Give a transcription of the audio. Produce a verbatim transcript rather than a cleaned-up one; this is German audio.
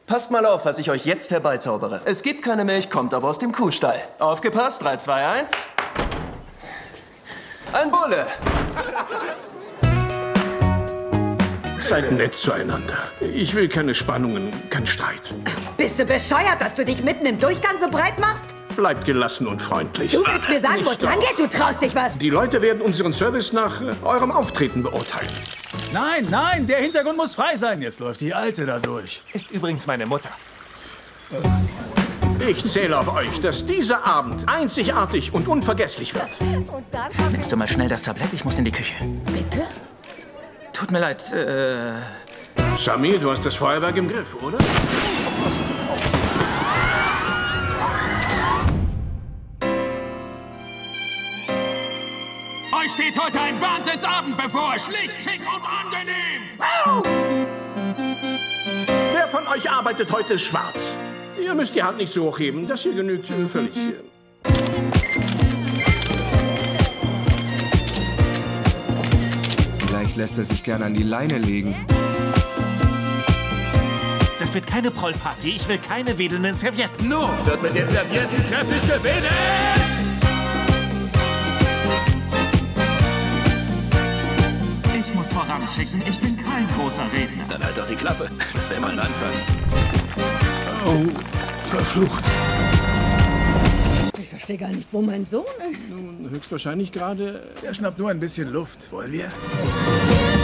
Passt mal auf, was ich euch jetzt herbeizaubere. Es gibt keine Milch, kommt aber aus dem Kuhstall. Aufgepasst, drei, zwei, eins. Ein Bulle. Seid nett zueinander. Ich will keine Spannungen, keinen Streit. Bist du bescheuert, dass du dich mitten im Durchgang so breit machst? Bleibt gelassen und freundlich. Du willst mir sagen, wo es lang geht? Du traust dich was? Die Leute werden unseren Service nach äh, eurem Auftreten beurteilen. Nein, nein, der Hintergrund muss frei sein. Jetzt läuft die Alte da durch. Ist übrigens meine Mutter. Ich zähle auf euch, dass dieser Abend einzigartig und unvergesslich wird. Nimmst du mal schnell das Tablett? Ich muss in die Küche. Bitte? Tut mir leid, äh... Samir, du hast das Feuerwerk im Griff, oder? Euch steht heute ein Wahnsinnsabend bevor. Schlicht, schick und angenehm. Wer von euch arbeitet heute schwarz? Ihr müsst die Hand nicht so hochheben. Das hier genügt äh, völlig. Äh. Vielleicht lässt er sich gerne an die Leine legen. Das wird keine Prollparty. Ich will keine wedelnden Servietten. No. Wird mit den Servietten kräftig gewedelt! Ich muss voranschicken, ich bin kein großer Redner. Dann halt doch die Klappe. Das wäre mal ein Anfang. Oh, verflucht. Ich verstehe gar nicht, wo mein Sohn ist. Nun, höchstwahrscheinlich gerade... Der schnappt nur ein bisschen Luft. Wollen wir?